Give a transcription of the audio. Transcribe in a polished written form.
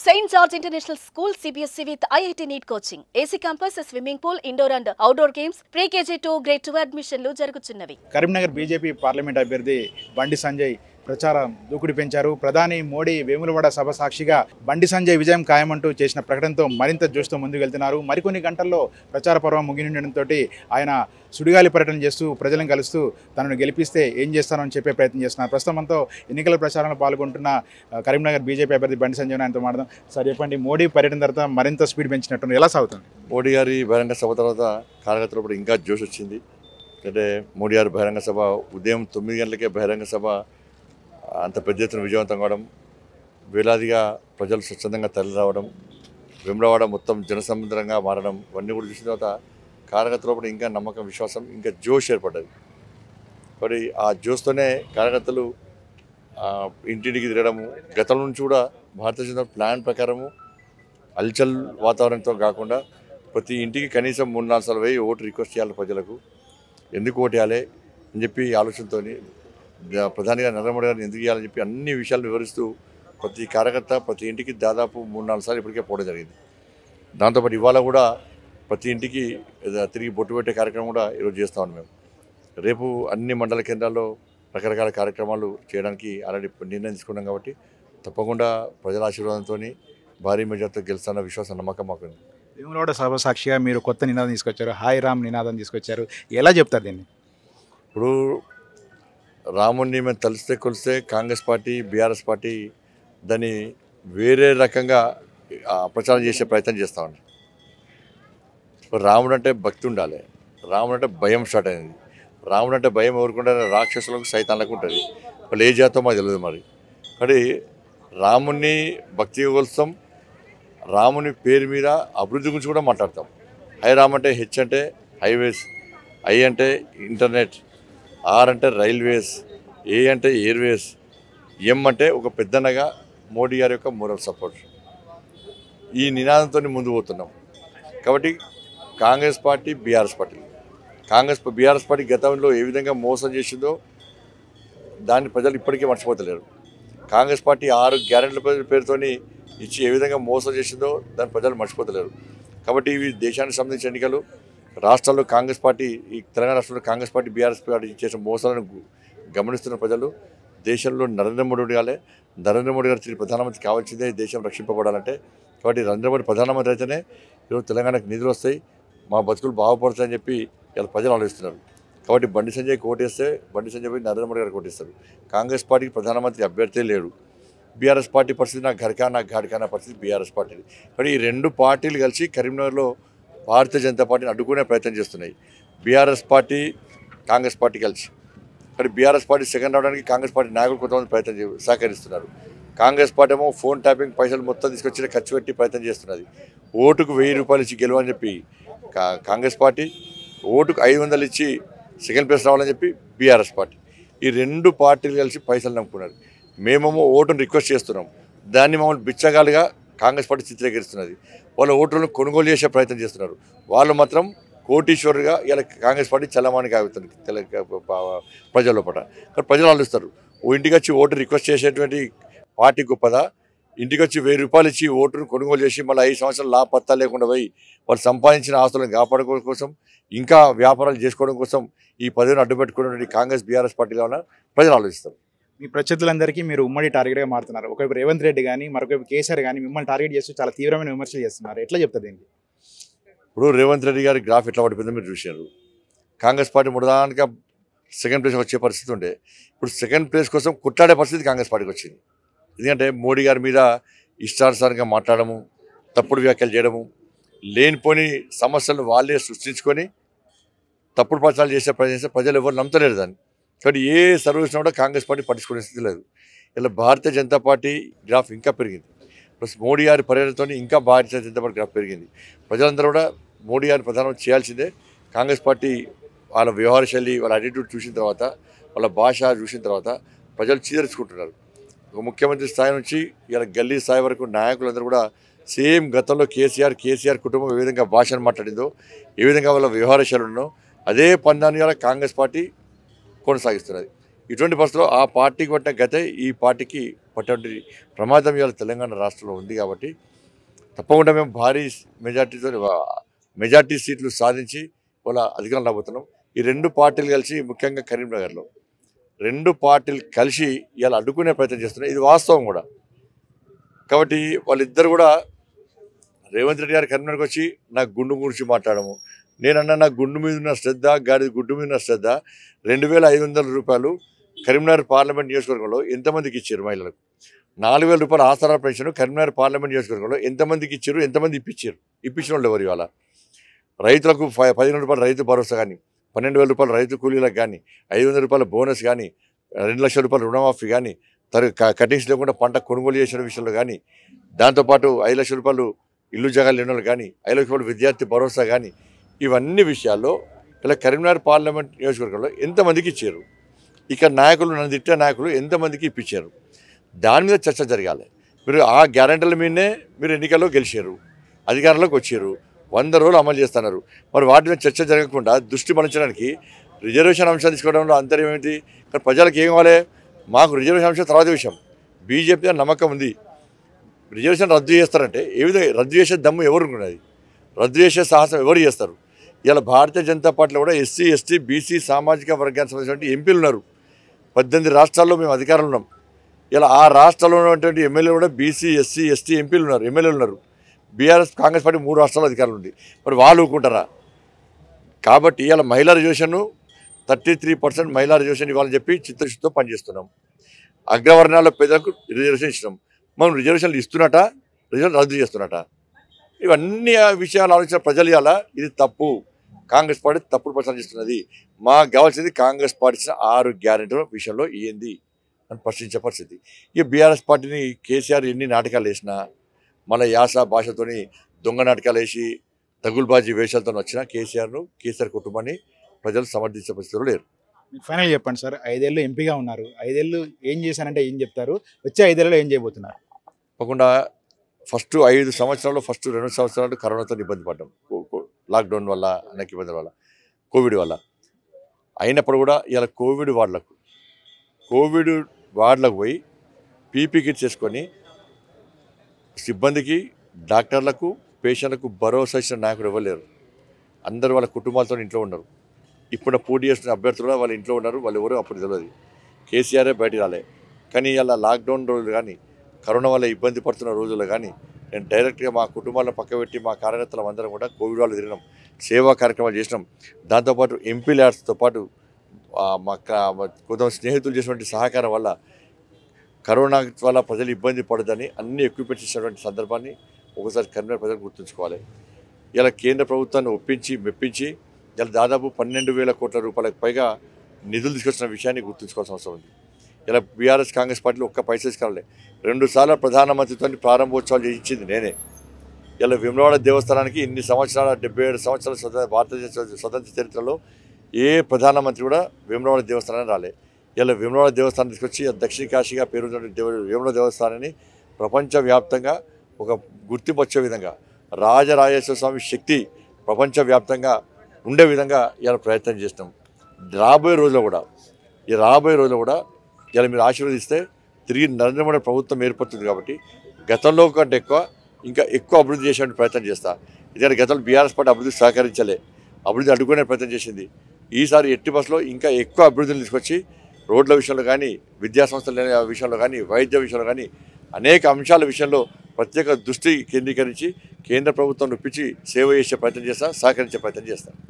St. George International School CBSE with IIT NEET coaching. AC campus, swimming pool, indoor and outdoor games, pre-KG to grade 2 admissionలు జరుగుతున్నవి. Karimnagar BJP parliament అభ్యర్థి బండి సంజయ్ ప్రచారం దూకుడు పెంచారు. ప్రధాని మోడీ వేములవాడ సభ సాక్షిగా బండి సంజయ్ విజయం ఖాయమంటూ చేసిన ప్రకటనతో మరింత జోష్తో ముందుకు వెళ్తున్నారు. మరికొన్ని గంటల్లో ప్రచార పర్వం ముగినుండడంతో ఆయన సుడిగాలి పర్యటన చేస్తూ ప్రజలను కలుస్తూ తనను గెలిపిస్తే ఏం చేస్తానని చెప్పే ప్రయత్నం చేస్తున్నారు. ప్రస్తుతం అంతా ఎన్నికల ప్రచారంలో పాల్గొంటున్న కరీంనగర్ బీజేపీ అభ్యర్థి బండి సంజయ్ ఆయనతో మాట్లాడదాం. సార్ చెప్పండి, మోడీ పర్యటన తర్వాత మరింత స్పీడ్ పెంచినట్టు ఎలా సాగుతుంది? మోడీ గారి బహిరంగ సభ తర్వాత కార్యకర్తలు ఇంకా జోష్ వచ్చింది. అంటే మోడీ గారి బహిరంగ సభ ఉదయం 9 గంటలకే బహిరంగ సభ అంత పెద్ద ఎత్తున విజయవంతం కావడం, వేలాదిగా ప్రజలు స్వచ్ఛందంగా తరలి రావడం, వేములవాడ మొత్తం జనసముద్రంగా మారడం, ఇవన్నీ కూడా చూసిన తర్వాత కార్యకర్తలు ఇంకా నమ్మకం, విశ్వాసం, ఇంకా జోష్ ఏర్పడ్డది. మరి ఆ జోష్తోనే కార్యకర్తలు ఇంటింటికి తిరగడము, గతం నుంచి కూడా భారతీయ జనతా ప్లాన్ ప్రకారము అల్చల్ వాతావరణంతో కాకుండా ప్రతి ఇంటికి కనీసం 3-4 సార్లు పోయి ఓటు రిక్వెస్ట్ చేయాలి, ప్రజలకు ఎందుకు ఓటు వేయాలి అని చెప్పి ఆలోచనతో ప్రధానిగా నరేంద్ర మోడీ గారిని ఎందుకు చేయాలని చెప్పి అన్ని విషయాలు వివరిస్తూ ప్రతి కార్యకర్త ప్రతి ఇంటికి దాదాపు 3-4 సార్లు ఇప్పటికే పోవడం జరిగింది. దాంతోపాటు ఇవాళ కూడా ప్రతి ఇంటికి తిరిగి బొట్టు పెట్టే కార్యక్రమం కూడా ఈరోజు చేస్తూ ఉన్నాం. మేము రేపు అన్ని మండల కేంద్రాల్లో రకరకాల కార్యక్రమాలు చేయడానికి ఆల్రెడీ నిర్ణయం తీసుకున్నాం. కాబట్టి తప్పకుండా ప్రజల ఆశీర్వాదంతో భారీ మెజార్టీతో గెలుస్తున్న విశ్వాసం, నమ్మకం మాకు ఉంది. వేములవాడ సభ సాక్షిగా మీరు కొత్త నినాదం తీసుకొచ్చారు, హాయ్ రామ్ నినాదం తీసుకొచ్చారు. ఎలా చెప్తారు దీన్ని? ఇప్పుడు రాముడిని మేము తలిస్తే కొలిస్తే కాంగ్రెస్ పార్టీ, బీఆర్ఎస్ పార్టీ దాన్ని వేరే రకంగా ప్రచారం చేసే ప్రయత్నం చేస్తూ ఉంది. ఇప్పుడు రాముడు అంటే భక్తి ఉండాలి, రాముడు అంటే భయం స్టార్ట్ అయింది. రాముడు అంటే భయం ఎవరుకుంటే రాక్షసులకు, సైతాన్లకు ఉంటుంది. వాళ్ళు ఏ జాతో మాకు తెలియదు. మరి రాముడిని భక్తిగా కొలుస్తాం, రాముని పేరు మీద అభివృద్ధి గురించి కూడా మాట్లాడతాం. హై రామ్ అంటే హెచ్ అంటే హైవేస్, ఐ అంటే ఇంటర్నెట్, ఆర్ అంటే రైల్వేస్, ఏ అంటే ఎయిర్వేస్, ఎం అంటే ఒక పెద్దనగా మోడీ గారి యొక్క మోరల్ సపోర్ట్. ఈ నినాదంతో ముందు పోతున్నాం. కాబట్టి Congress party, BRS party, BRS party గతంలో ఏ విధంగా మోసం చేసిందో దాన్ని ప్రజలు ఇప్పటికీ మర్చిపోతలేరు. కాంగ్రెస్ పార్టీ 6 గ్యారెంటీల పేరుతోని ఇచ్చి ఏ విధంగా మోసం చేసిందో దాన్ని ప్రజలు మర్చిపోతలేరు. కాబట్టి ఇవి దేశానికి సంబంధించిన ఎన్నికలు. రాష్ట్రాల్లో కాంగ్రెస్ పార్టీ, ఈ తెలంగాణ రాష్ట్రంలో కాంగ్రెస్ పార్టీ, బీఆర్ఎస్ పార్టీ చేసిన మోసాలను గమనిస్తున్న ప్రజలు దేశంలో నరేంద్ర మోడీ ఉండాలి. నరేంద్ర మోడీ గారు తిరిగి ప్రధానమంత్రి కావాల్సిందే దేశం రక్షింపబడాలంటే. కాబట్టి నరేంద్ర మోడీ ప్రధానమంత్రి అయితేనే ఈరోజు తెలంగాణకు నిధులు వస్తాయి, మా బతుకులు బాగుపడతాయని చెప్పి ఇలా ప్రజలు ఆలోచిస్తున్నారు. కాబట్టి బండి సంజయ్కి ఓటేస్తే బండి సంజయ్ పోయి నరేంద్ర మోడీ గారికి ఓటేస్తారు. కాంగ్రెస్ పార్టీకి ప్రధానమంత్రి అభ్యర్థి లేడు. బీఆర్ఎస్ పార్టీ పరిస్థితి నా ఘర్కా నా ఘాడికా పరిస్థితి బీఆర్ఎస్ పార్టీది. కానీ ఈ 2 పార్టీలు కలిసి కరీంనగర్లో భారతీయ జనతా పార్టీని అడ్డుకునే ప్రయత్నం చేస్తున్నాయి. బీఆర్ఎస్ పార్టీ, కాంగ్రెస్ పార్టీ కలిసి. కానీ బీఆర్ఎస్ పార్టీ సెకండ్ రావడానికి కాంగ్రెస్ పార్టీ నాయకులు కొంతమంది ప్రయత్నం సహకరిస్తున్నారు. కాంగ్రెస్ పార్టీ ఏమో ఫోన్ ట్యాపింగ్ పైసలు మొత్తం తీసుకొచ్చి ఖర్చు పెట్టి ప్రయత్నం చేస్తున్నది. ఓటుకు 1000 రూపాయలు ఇచ్చి గెలవని చెప్పి కాంగ్రెస్ పార్టీ, ఓటుకు 500 ఇచ్చి సెకండ్ ప్లేస్ రావాలని చెప్పి బీఆర్ఎస్ పార్టీ. ఈ 2 పార్టీలు కలిసి పైసలు నమ్ముకున్నారు. మేమేమో ఓటును రిక్వెస్ట్ చేస్తున్నాం, దాన్ని మమ్మల్ని బిచ్చగాలుగా కాంగ్రెస్ పార్టీ చిత్రీకరిస్తున్నది. వాళ్ళ ఓట్లను కొనుగోలు చేసే ప్రయత్నం చేస్తున్నారు. వాళ్ళు మాత్రం కోటీశ్వరుగా ఇలా కాంగ్రెస్ పార్టీ చల్లమానికి ఆగుతుంది ప్రజల లోపల. ప్రజలు ఆలోచిస్తారు, ఓ ఇంటికి వచ్చి ఓటు రిక్వెస్ట్ చేసేటువంటి పార్టీ గొప్పదా, ఇంటికి వచ్చి 1000 రూపాయలు ఇచ్చి ఓటును కొనుగోలు చేసి మళ్ళీ 5 సంవత్సరాలు లాభపత్తా లేకుండా పోయి వాళ్ళు సంపాదించిన ఆస్తులను కాపాడుకోవడం కోసం, ఇంకా వ్యాపారాలు చేసుకోవడం కోసం ఈ పదవిని అడ్డుపెట్టుకున్నటువంటి కాంగ్రెస్, బీఆర్ఎస్ పార్టీలో ఉన్న ప్రజలు ఆలోచిస్తారు. మీ ప్రత్యర్థులందరికీ మీరు ఉమ్మడి టార్గెట్గా మారుతున్నారు. ఒకవైపు రేవంత్ రెడ్డి కానీ, మరొకవైపు కేసీఆర్ కానీ మిమ్మల్ని టార్గెట్ చేస్తూ చాలా తీవ్రమైన విమర్శలు చేస్తున్నారు. ఎట్లా చెప్తారు దీనికి? ఇప్పుడు రేవంత్ రెడ్డి గారి గ్రాఫ్ ఎట్లా పడిపోయిందో మీరు చూశారు. కాంగ్రెస్ పార్టీ ముడదానిగా సెకండ్ ప్లేస్ వచ్చే పరిస్థితి ఉండే, ఇప్పుడు సెకండ్ ప్లేస్ కోసం కొట్లాడే పరిస్థితి కాంగ్రెస్ పార్టీకి వచ్చింది. ఎందుకంటే మోడీ గారి మీద ఇష్టానుసారంగా మాట్లాడము, తప్పుడు వ్యాఖ్యలు చేయడము, లేనిపోని సమస్యలను వాళ్ళే సృష్టించుకొని తప్పుడు ప్రచారాలు చేసే ప్రజలు ఎవరు నమ్మతలేరు దాన్ని. కాబట్టి ఏ సర్వీస్లో కూడా కాంగ్రెస్ పార్టీ పట్టించుకునే స్థితి లేదు. ఇలా భారతీయ జనతా పార్టీ గ్రాఫ్ ఇంకా పెరిగింది. ప్లస్ మోడీ గారి పర్యటనతో ఇంకా భారతీయ జనతా పార్టీ గ్రాఫ్ పెరిగింది. ప్రజలందరూ కూడా మోడీ గారిని ప్రధానమంత్రి చేయాల్సిందే. కాంగ్రెస్ పార్టీ వాళ్ళ వ్యవహార శైలి, వాళ్ళ యాటిట్యూడ్ చూసిన తర్వాత, వాళ్ళ భాష చూసిన తర్వాత ప్రజలు చీదరించుకుంటున్నారు. ఒక ముఖ్యమంత్రి స్థాయి నుంచి ఇలా గల్లీ స్థాయి వరకు నాయకులందరూ కూడా సేమ్ గతంలో కేసీఆర్ కుటుంబం ఏ విధంగా భాషను మాట్లాడిందో, ఏ విధంగా వాళ్ళ వ్యవహార శైలి ఉన్నో అదే పందాన్ని కాంగ్రెస్ పార్టీ కొనసాగిస్తున్నది. ఇటువంటి పరిస్థితుల్లో ఆ పార్టీకి పట్టిన గతే ఈ పార్టీకి పట్టిన ప్రమాదం ఇవాళ తెలంగాణ రాష్ట్రంలో ఉంది. కాబట్టి తప్పకుండా మేము భారీ మెజార్టీ సీట్లు సాధించి వాళ్ళ అధికారం రాబోతున్నాం. ఈ రెండు పార్టీలు కలిసి ముఖ్యంగా కరీంనగర్లో రెండు పార్టీలు కలిసి ఇలా అడ్డుకునే ప్రయత్నం చేస్తున్నాయి. ఇది వాస్తవం కూడా. కాబట్టి వాళ్ళిద్దరు కూడా రేవంత్ రెడ్డి గారు కరీంనగర్కి వచ్చి నాకు గుండు గురించి మాట్లాడము, నేనన్నా నాకు గుండు మీద ఉన్న శ్రద్ధ, గాడి గుడ్డు మీద ఉన్న శ్రద్ధ 2500 రూపాయలు కరీంనగర్ పార్లమెంట్ నియోజకవర్గంలో ఎంతమందికి ఇచ్చారు? మహిళలకు 4000 రూపాయలు ఆసరా పెన్షన్ కరీంనగర్ పార్లమెంట్ నియోజకవర్గంలో ఎంతమందికి ఇచ్చారు? ఎంతమంది ఇప్పించిన వాళ్ళు ఎవరు? ఇవాళ రైతులకు 15 రూపాయలు రైతు భరోసా కానీ, 12,000 రూపాయలు రైతు కూలీలకు కానీ, 500 రూపాయల బోనస్ కానీ, 2 లక్షల రూపాయల రుణమాఫీ కానీ, కటింగ్స్ లేకుండా పంట కొనుగోలు చేసిన విషయంలో కానీ, దాంతోపాటు 5 లక్షల రూపాయలు ఇల్లు జగాలు లేని కానీ, 5 లక్షల రూపాయలు విద్యార్థి భరోసా కానీ, ఇవన్నీ విషయాల్లో ఇలా కరీంనగర్ పార్లమెంట్ నియోజకవర్గంలో ఎంతమందికి ఇచ్చారు? ఇక్కడ నాయకులు నన్ను తిట్టే నాయకులు ఎంతమందికి ఇప్పించారు? దాని మీద చర్చ జరగాలి. మీరు ఆ గ్యారెంటీల మీదనే మీరు ఎన్నికల్లో గెలిచారు, అధికారంలోకి వచ్చారు, 100 రోజులు అమలు చేస్తున్నారు. మరి వాటి మీద చర్చ జరగకుండా దృష్టి మళ్లించడానికి రిజర్వేషన్ అంశాలు తీసుకోవడంలో అంతర్యం ఏంటి? కానీ ప్రజలకు ఏం కావాలి? మాకు రిజర్వేషన్ అంశం తర్వాత విషయం. బీజేపీ నమ్మకం ఉంది, రిజర్వేషన్ రద్దు చేస్తారంటే ఏ విధంగా రద్దు చేసే దమ్ము ఎవరుకున్నది? రద్దు చేసే సాహసం ఎవరు చేస్తారు? ఇలా భారతీయ జనతా పార్టీలో కూడా ఎస్సీ, ఎస్టీ, బీసీ సామాజిక వర్గానికి సంబంధించిన ఎంపీలు ఉన్నారు. 18 రాష్ట్రాల్లో మేము అధికారులు ఉన్నాం. ఇలా ఆ రాష్ట్రాల్లో ఉన్నటువంటి ఎమ్మెల్యేలు కూడా బీసీ, ఎస్సీ, ఎస్టీ ఎంపీలు ఉన్నారు, ఎమ్మెల్యేలు ఉన్నారు. బీఆర్ఎస్ కాంగ్రెస్ పార్టీ 3 రాష్ట్రాల్లో అధికారులు ఉంది. మరి వాళ్ళు ఊరుకుంటారా? కాబట్టి ఇలా మహిళా రిజర్వేషన్ 33% మహిళా రిజర్వేషన్ ఇవ్వాలని చెప్పి చిత్తశుద్ధితో పనిచేస్తున్నాం. అగ్రవర్ణాల పేదలకు రిజర్వేషన్ ఇచ్చినాం. మనం రిజర్వేషన్లు ఇస్తున్నట, రిజర్వేషన్ రద్దు చేస్తున్నట? ఇవన్నీ విషయాలు ఆలోచించిన ప్రజలు ఇవాళ ఇది తప్పు, కాంగ్రెస్ పార్టీ తప్పుడు ప్రచారం చేస్తున్నది, మాకు కావాల్సింది కాంగ్రెస్ పార్టీ ఇచ్చిన 6 గ్యారెంటీల విషయంలో ఏంది అని ప్రశ్నించే పరిస్థితి. ఈ బీఆర్ఎస్ పార్టీని కేసీఆర్ ఎన్ని నాటకాలు వేసినా, మన యాస భాషతోని దొంగ నాటకాలు వేసి తగులుబాజీ వేషాలతో వచ్చిన కేసీఆర్ కుటుంబాన్ని ప్రజలు సమర్థించే పరిస్థితులు లేరు. ఫైనల్ చెప్పండి సార్, 5 ఏళ్ళు ఎంపీగా ఉన్నారు, 5 ఏళ్ళు ఏం చేశారంటే ఏం చెప్తారు? వచ్చే 5 ఏళ్ళలో ఏం చేయబోతున్నారు? తప్పకుండా ఫస్ట్ 5 సంవత్సరాలు, ఫస్ట్ 2 సంవత్సరాలు కరోనాతో ఇబ్బంది పడ్డాం, లాక్డౌన్ వల్ల, అనేక ఇబ్బందుల వల్ల, కోవిడ్ వల్ల. అయినప్పుడు కూడా ఇలా కోవిడ్ వార్డులకు పోయి పీపీ కిట్ చేసుకొని సిబ్బందికి, డాక్టర్లకు, పేషెంట్లకు భరోసా ఇచ్చిన నాయకుడు ఇవ్వలేరు. అందరూ వాళ్ళ కుటుంబాలతో ఇంట్లో ఉన్నారు. ఇప్పుడు పోటీ చేస్తున్న అభ్యర్థులు వాళ్ళ ఇంట్లో ఉన్నారు. వాళ్ళు ఎవరో అప్పుడు తెలియదు. కేసీఆరే బయటికి రాలే. కానీ ఇలా లాక్డౌన్ రోజులు కానీ, కరోనా వల్ల ఇబ్బంది పడుతున్న రోజుల్లో కానీ నేను డైరెక్ట్గా మా కుటుంబాలను పక్కబెట్టి మా కార్యకర్తలు అందరం కూడా కోవిడ్ వాళ్ళు తిరిగినాం, సేవా కార్యక్రమాలు చేసినాం. దాంతోపాటు ఎంపీ ల్యాడ్స్తో పాటు మా కొంత స్నేహితులు చేసినటువంటి సహకారం వల్ల కరోనా వల్ల ప్రజలు ఇబ్బంది పడదని అన్ని ఎక్విప్మెంట్స్ ఇచ్చినటువంటి సందర్భాన్ని ఒకసారి కరీంనగర్ ప్రజలు గుర్తుంచుకోవాలి. ఇలా కేంద్ర ప్రభుత్వాన్ని మెప్పించి ఇలా దాదాపు 12,000 కోట్ల రూపాయలకు పైగా నిధులు తీసుకొచ్చిన విషయాన్ని గుర్తుంచుకోవాల్సిన అవసరం ఉంది. ఇలా బీఆర్ఎస్ కాంగ్రెస్ పార్టీలో ఒక్క పైసా తీసుకురాలే. 2 సార్లు ప్రధానమంత్రితో ప్రారంభోత్సవాలు చేయించింది నేనే. ఇలా వేములవాడ దేవస్థానానికి ఇన్ని సంవత్సరాల 77 సంవత్సరాల భారతదేశ స్వతంత్ర చరిత్రలో ఏ ప్రధానమంత్రి కూడా వేములవాడ దేవస్థానాన్ని రాలే. ఇలా వేములవాడ దేవస్థానం తీసుకొచ్చి దక్షిణ కాశీగా పేరున్నటువంటి వేములవాడ దేవస్థానాన్ని ప్రపంచవ్యాప్తంగా ఒక గుర్తింపు వచ్చే విధంగా, రాజరాజేశ్వర స్వామి శక్తి ప్రపంచవ్యాప్తంగా ఉండే విధంగా ఇలా ప్రయత్నం చేసినాం. రాబోయే రోజుల్లో కూడా ఇలా మీరు ఆశీర్వదిస్తే తిరిగి నరేంద్ర మోడీ ప్రభుత్వం ఏర్పడుతుంది. కాబట్టి గతంలో కంటే ఇంకా ఎక్కువ అభివృద్ధి చేసే ప్రయత్నం చేస్తా. ఎందుకంటే గతంలో బీఆర్ఎస్ పార్టీ అభివృద్ధి సహకరించలే, అభివృద్ధి అడ్డుకునే ప్రయత్నం చేసింది. ఈసారి ఎట్టి బస్సులో ఇంకా ఎక్కువ అభివృద్ధిని తీసుకొచ్చి రోడ్ల విషయంలో కానీ, విద్యాసంస్థల విషయంలో కానీ, వైద్య విషయంలో కానీ అనేక అంశాల విషయంలో ప్రత్యేక దృష్టి కేంద్రీకరించి కేంద్ర ప్రభుత్వం ఒప్పించి సేవ చేసే ప్రయత్నం చేస్తా, సహకరించే ప్రయత్నం చేస్తాను.